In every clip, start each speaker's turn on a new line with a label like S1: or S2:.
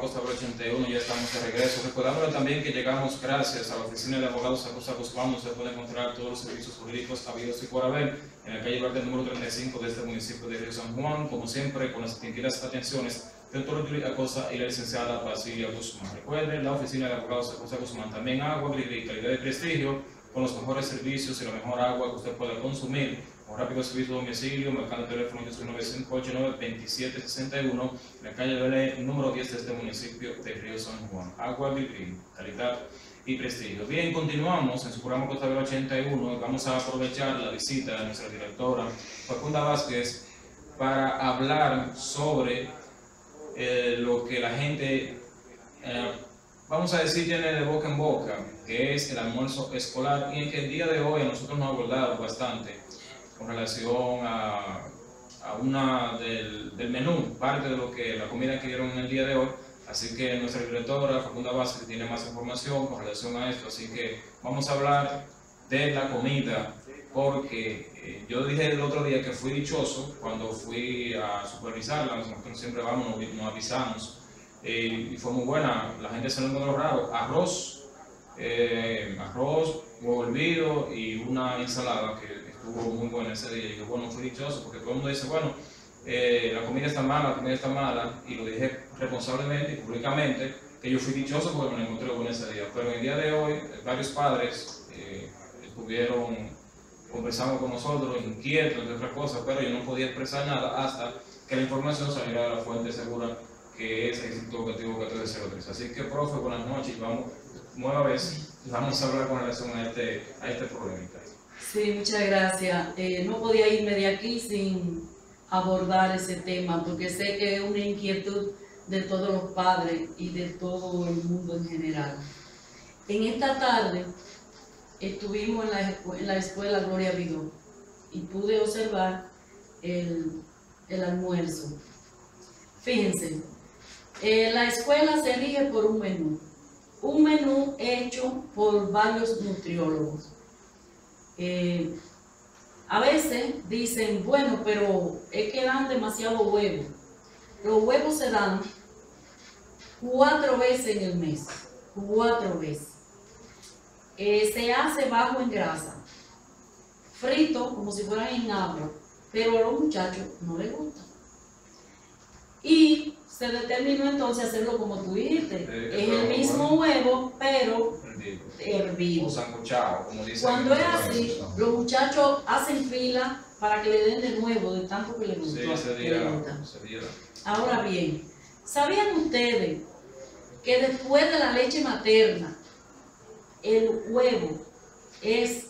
S1: Costa Brava 81, ya estamos de regreso. Recordándole también que llegamos gracias a la oficina de abogados Acosta Guzmán. Usted puede encontrar todos los servicios jurídicos habidos y por haber en la calle Verde número 35 de este municipio de Río San Juan, como siempre con las distinguidas atenciones del doctor Julio Acosta y la licenciada Basilia Guzmán. Recuerde, la oficina de abogados Acosta Guzmán también agua, calidad de prestigio, con los mejores servicios y la mejor agua que usted pueda consumir. Un rápido servicio de domicilio, marcando el teléfono 958-927-61, en la calle Belé, número 10 de este municipio de Río San Juan. Agua Vivir, calidad y prestigio. Bien, continuamos en su programa Costa Brava 81. Vamos a aprovechar la visita de nuestra directora, Facunda Vázquez, para hablar sobre lo que la gente, vamos a decir, tiene de boca en boca, que es el almuerzo escolar, y en que el día de hoy a nosotros nos ha abordado bastante con relación a una del menú, parte de lo que la comida que dieron en el día de hoy. Así que nuestra directora, Facunda Vázquez, tiene más información con relación a esto. Así que vamos a hablar de la comida, porque yo dije el otro día que fui dichoso cuando fui a supervisarla. Nosotros siempre vamos, nos avisamos, y fue muy buena. La gente se lo encontró raro. Arroz, huevo hervido y una ensalada que estuvo muy buena ese día. Y yo, bueno, fui dichoso, porque todo el mundo dice, bueno, la comida está mala, y lo dije responsablemente y públicamente, que yo fui dichoso porque me encontré buena ese día. Pero en el día de hoy, varios padres estuvieron conversando con nosotros, inquietos de otras cosas, pero yo no podía expresar nada hasta que la información saliera de la fuente segura, que es el Instituto Educativo 1403. Así que, profe, buenas noches. Vamos, nueva vez, vamos a hablar con relación a este problemita.
S2: Sí, muchas gracias. No podía irme de aquí sin abordar ese tema, porque sé que es una inquietud de todos los padres y de todo el mundo en general. En esta tarde estuvimos en la escuela Gloria Vidó y pude observar el almuerzo. Fíjense, la escuela se rige por un menú hecho por varios nutriólogos. A veces dicen, bueno, pero es que dan demasiado huevo. Los huevos se dan 4 veces en el mes, 4 veces. Se hace bajo en grasa, frito como si fueran en agua, pero a los muchachos no les gusta. Y se determinó entonces hacerlo como tú dijiste, es el mismo huevo, pero hervido.
S1: O sancochado, como dicen.
S2: Cuando es así, los muchachos hacen fila para que le den de nuevo, de tanto que les gustó.
S1: Sí, ese día.
S2: Ahora bien, ¿sabían ustedes que después de la leche materna, el huevo es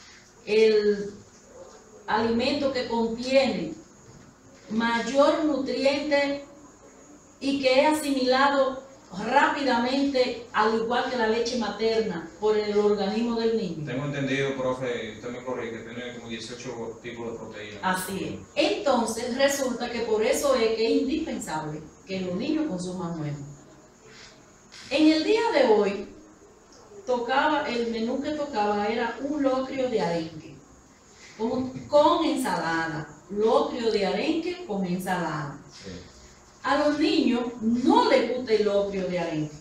S2: el alimento que contiene mayor nutriente y que es asimilado rápidamente, al igual que la leche materna, por el organismo del niño?
S1: Tengo entendido, profe, usted me corrige, que tiene como 18 tipos de proteínas.
S2: Así es. Entonces resulta que por eso es que es indispensable que los niños consuman huevo. En el día de hoy, el menú que tocaba era un locrio de arenque con ensalada. Locrio de arenque con ensalada.
S1: Sí.
S2: A los niños no les gusta el locrio de arenque.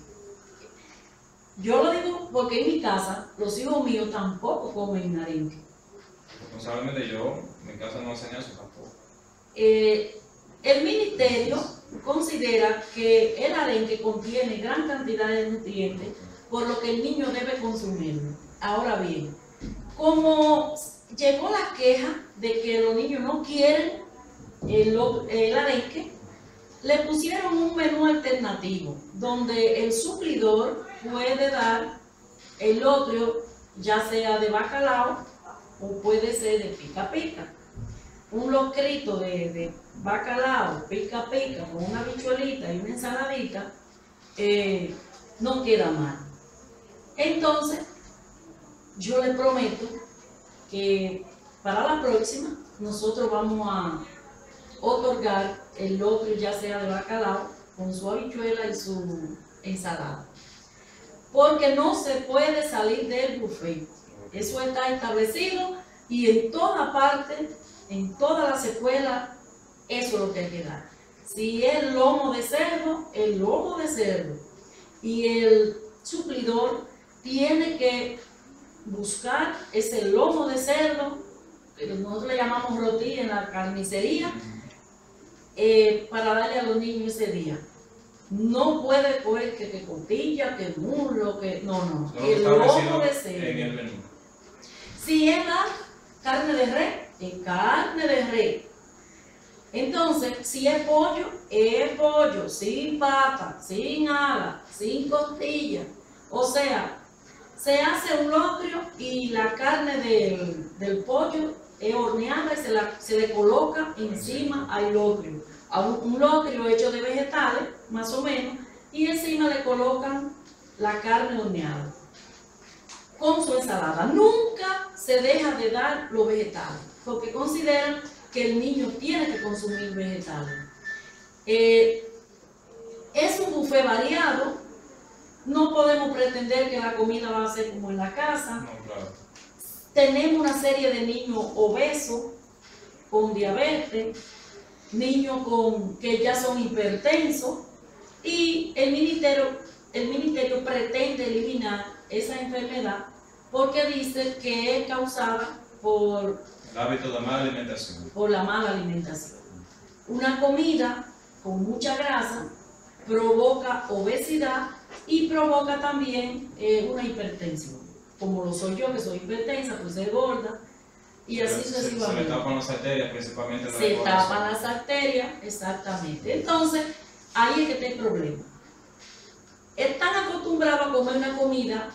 S2: Yo lo digo porque en mi casa los hijos míos tampoco comen arenque.
S1: Responsablemente yo, en mi casa no hacen eso tampoco.
S2: El ministerio considera que el arenque contiene gran cantidad de nutrientes, por lo que el niño debe consumirlo. Ahora bien, como llegó la queja de que los niños no quieren el arenque, le pusieron un menú alternativo donde el suplidor puede dar el locrio, ya sea de bacalao o puede ser de pica pica. Un locrito de bacalao, pica pica, con una habichuelita y una ensaladita, no queda mal. Entonces, yo le prometo que para la próxima nosotros vamos a otorgar el locrio, ya sea de bacalao, con su habichuela y su ensalada. Porque no se puede salir del buffet. Eso está establecido y en toda parte, en todas las escuelas, eso es lo que hay que dar. Si es lomo de cerdo, el lomo de cerdo. Y el suplidor tiene que buscar ese lomo de cerdo, que nosotros le llamamos roti en la carnicería, para darle a los niños ese día. No puede coger que costilla, que muslo, que no, el lomo de cerdo.
S1: En el menú.
S2: Si es la carne de res, es carne de res. Entonces, si es pollo, sin pata, sin ala, sin costilla. O sea, se hace un locrio y la carne del pollo es horneada y se le coloca encima al locrio. A un locrio hecho de vegetales, más o menos, y encima le colocan la carne horneada con su ensalada. Nunca se deja de dar los vegetales, porque consideran que el niño tiene que consumir vegetales. Es un buffet variado, no podemos pretender que la comida va a ser como en la casa.
S1: No, claro.
S2: Tenemos una serie de niños obesos, con diabetes, niños que ya son hipertensos, y el ministerio pretende eliminar esa enfermedad porque dice que es causada por
S1: el hábito de mala alimentación.
S2: Por la mala alimentación. Una comida con mucha grasa provoca obesidad y provoca también una hipertensión. Como lo soy yo, que soy hipertensa, pues soy gorda, y así sucesivamente.
S1: Se le tapan las arterias, principalmente.
S2: Se tapan las arterias, exactamente. Entonces, ahí es que está el problema. Están acostumbrados a comer una comida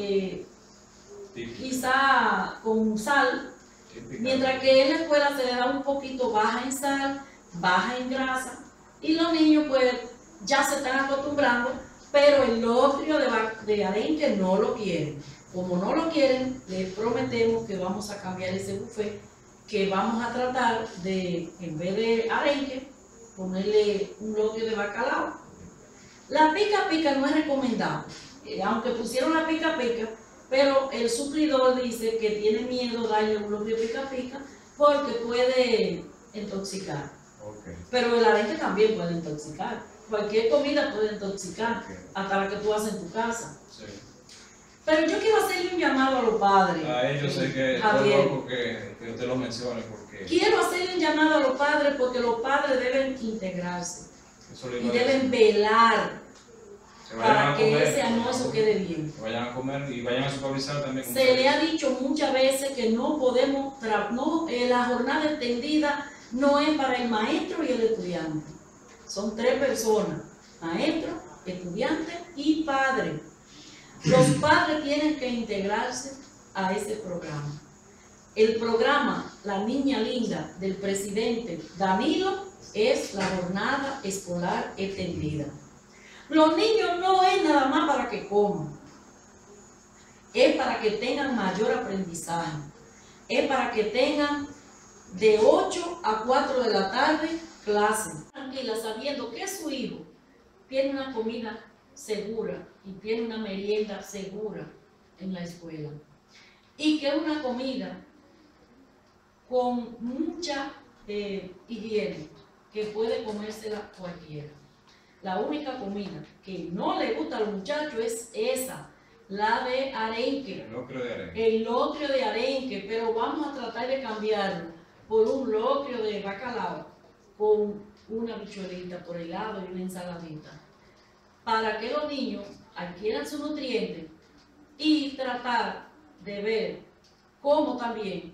S2: quizá con sal, mientras que en la escuela se le da un poquito baja en sal, baja en grasa, y los niños pues ya se están acostumbrando, pero el locrio de arenque no lo quieren. Como no lo quieren, les prometemos que vamos a cambiar ese buffet, que vamos a tratar de, en vez de arenque, ponerle un locrio de bacalao. La pica pica no es recomendable, aunque pusieron la pica pica, pero el suplidor dice que tiene miedo darle un locrio pica pica porque puede intoxicar.
S1: Okay.
S2: Pero el arenque también puede intoxicar. Cualquier comida puede intoxicar,
S1: okay,
S2: hasta la que tú haces en tu casa.
S1: Sí.
S2: Pero yo quiero hacerle un llamado a los padres.
S1: A ellos sé que es loco que usted lo mencione porque...
S2: Quiero hacerle un llamado a los padres porque los padres deben integrarse y deben velar para que ese almuerzo quede bien.
S1: Que vayan a comer y vayan a supervisar también.
S2: Se le ha dicho muchas veces que no podemos, la jornada extendida no es para el maestro y el estudiante. Son 3 personas, maestro, estudiante y padre. Los padres tienen que integrarse a ese programa. El programa La Niña Linda del presidente Danilo es la jornada escolar extendida. Los niños no es nada más para que coman, es para que tengan mayor aprendizaje, es para que tengan de 8 a 4 de la tarde clases. Tranquila, sabiendo que su hijo tiene una comida segura y tiene una merienda segura en la escuela. Y que es una comida con mucha higiene, que puede comérsela cualquiera. La única comida que no le gusta a los muchachos es esa, la de arenque.
S1: El locrio de arenque.
S2: El locrio de arenque, pero vamos a tratar de cambiarlo por un locrio de bacalao con una bichuelita por el lado y una ensaladita, para que los niños adquieran sus nutrientes y tratar de ver cómo también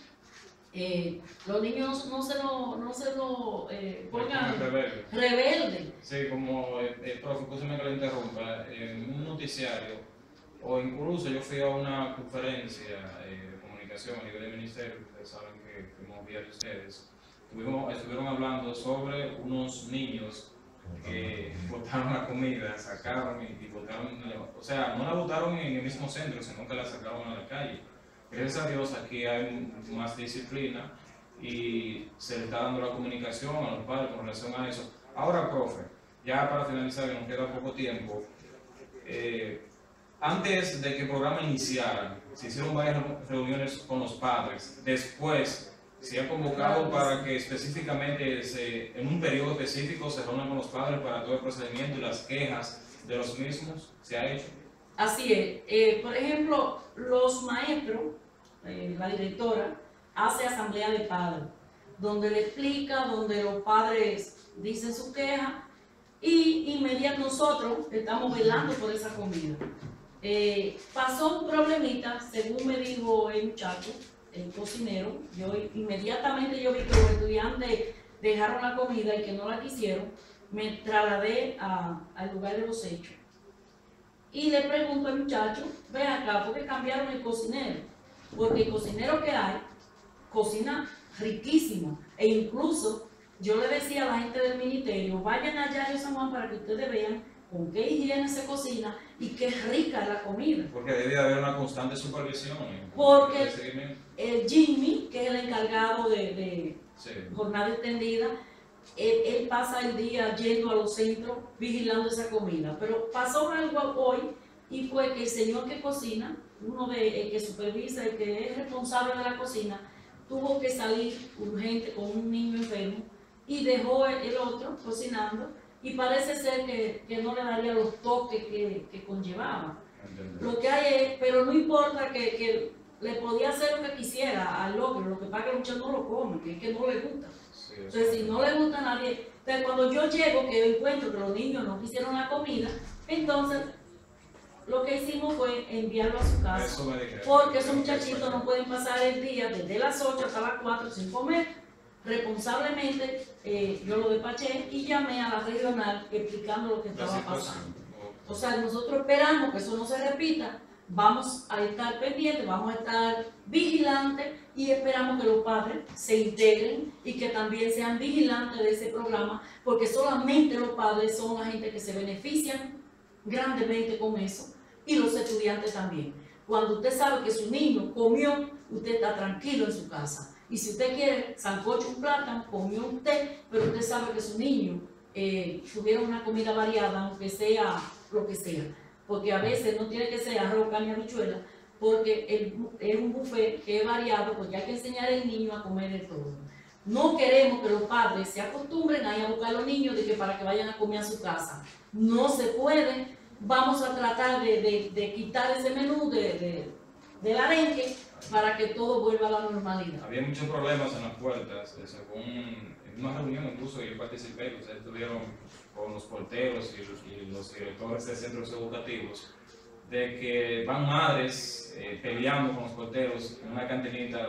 S2: los niños no se lo pongan rebeldes.
S1: Sí, como el profe, escúchame que lo interrumpa, en un noticiario, o incluso yo fui a una conferencia de comunicación a nivel del ministerio, ustedes saben que fuimos vía de ustedes, estuvieron hablando sobre unos niños que botaron la comida, sacaron y botaron, o sea, no la botaron en el mismo centro, sino que la sacaron a la calle. Gracias a Dios aquí hay más disciplina y se le está dando la comunicación a los padres con relación a eso. Ahora, profe, ya para finalizar, que nos queda poco tiempo, antes de que el programa iniciara, se hicieron varias reuniones con los padres. Después se ha convocado para que específicamente en un periodo específico se reúnan con los padres para todo el procedimiento y las quejas de los mismos. ¿Se ha hecho?
S2: Así es. Por ejemplo, los maestros, la directora, hace asamblea de padres, donde le explica, donde los padres dicen su queja y inmediatamente nosotros estamos velando por esa comida. Pasó un problemita, según me dijo el muchacho, el cocinero. Inmediatamente yo vi que los estudiantes dejaron la comida y que no la quisieron. Me trasladé al lugar de los hechos y le pregunto al muchacho, ven acá, ¿por qué cambiaron el cocinero? Porque el cocinero que hay cocina riquísimo, e incluso yo le decía a la gente del ministerio, vayan allá a San Juan para que ustedes vean con qué higiene se cocina y qué rica es la comida.
S1: Porque debe haber una constante supervisión.
S2: Porque el Jimmy, que es el encargado de
S1: sí,
S2: jornada extendida, él pasa el día yendo a los centros vigilando esa comida. Pero pasó algo hoy y fue que el señor que cocina, el que supervisa, el que es responsable de la cocina, tuvo que salir urgente con un niño enfermo y dejó el otro cocinando. Y parece ser que no le daría los toques que conllevaba. Lo que hay es, pero no importa que le podía hacer lo que quisiera al otro, lo que pasa es que el muchacho no lo come, que es que no le gusta. Sí, entonces, si no le gusta a nadie, entonces cuando yo llego, que encuentro que los niños no quisieron la comida, entonces lo que hicimos fue enviarlo a su casa. Porque esos muchachitos no pueden pasar el día desde las 8 hasta las 4 sin comer. Responsablemente yo lo despaché y llamé a la regional explicando lo que estaba pasando. O sea, nosotros esperamos que eso no se repita, vamos a estar pendientes, vamos a estar vigilantes y esperamos que los padres se integren y que también sean vigilantes de ese programa, porque solamente los padres son la gente que se benefician grandemente con eso y los estudiantes también. Cuando usted sabe que su niño comió, usted está tranquilo en su casa. Y si usted quiere sancocho, un plátano, comió usted, pero usted sabe que su niño tuviera una comida variada, aunque sea lo que sea. Porque a veces no tiene que ser arroz, carne, habichuela, porque es un buffet que es variado, porque hay que enseñar al niño a comer de todo. No queremos que los padres se acostumbren a ir a buscar a los niños para que vayan a comer a su casa. No se puede. Vamos a tratar de quitar ese menú del arenque para que todo vuelva a la normalidad.
S1: Había muchos problemas en las puertas, según en una reunión incluso yo participé, ustedes estuvieron con los porteros y los directores de centros educativos, de que van madres peleando con los porteros en una cantinita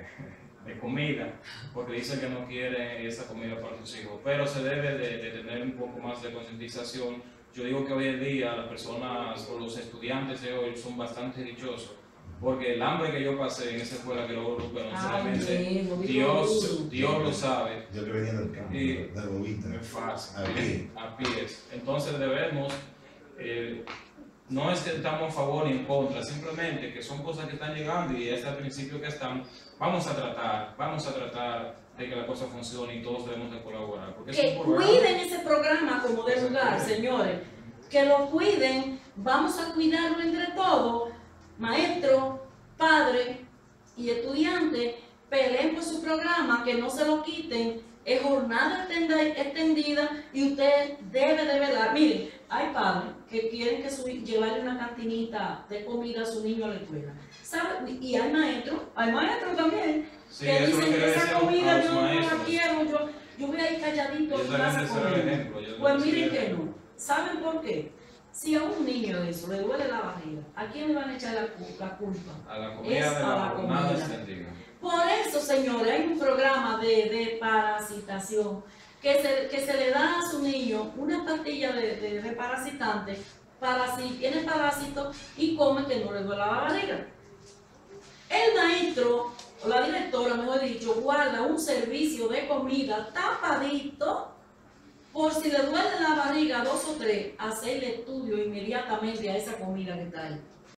S1: de comida, porque dicen que no quieren esa comida para sus hijos, pero se debe de tener un poco más de concientización. Yo digo que hoy en día las personas o los estudiantes de hoy son bastante dichosos, porque el hambre que yo pasé en esa escuela que luego no solamente Dios lo sabe.
S3: Yo que venía del campo, de Bobita.
S1: Es fácil,
S3: a
S1: pies. Entonces debemos, no es que estamos a favor ni en contra, simplemente que son cosas que están llegando y es al principio que están, vamos a tratar de que la cosa funcione y todos debemos de colaborar. Porque
S2: que cuiden ese programa como de lugar, señores, que lo cuiden, vamos a cuidarlo entre todos. Maestros, padres y estudiantes, peleen por su programa, que no se lo quiten, es jornada extendida y usted debe de velar. Miren, hay padres que quieren llevarle una cantinita de comida a su niño a la escuela, ¿sabe? Y hay maestros también,
S1: sí,
S2: que dicen que esa comida yo no la
S1: maestros.
S2: quiero, yo voy a ir calladito a casa a comer. Pues miren que no, ¿saben por qué? Si a un niño de eso le duele la barriga, ¿a quién le van a echar la culpa?
S1: A la comida de la jornada extendida.
S2: Por eso, señores, hay un programa de parasitación que se le da a su niño una pastilla de desparasitante para si tiene parásitos y come que no le duele la barriga. El maestro, o la directora, mejor dicho, guarda un servicio de comida tapadito por si le duele la barriga 2 o 3, hacerle estudio inmediatamente a esa comida que está ahí.